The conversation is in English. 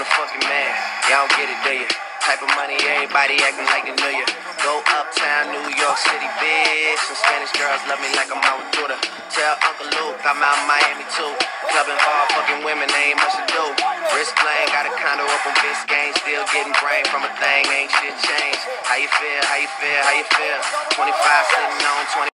a fucking man. Y'all don't get it, do ya? Type of money, everybody acting like they knew ya. Go uptown, New York City, bitch. Some Spanish girls love me like I'm out with Duda. Tell Uncle Luke I'm out in Miami too. Clubbing hard, fucking women, ain't much to do. Wrist playing, got a condo up on Biscayne. Still getting brain from a thing, ain't shit changed. How you feel, how you feel, how you feel? 25 sitting on 20.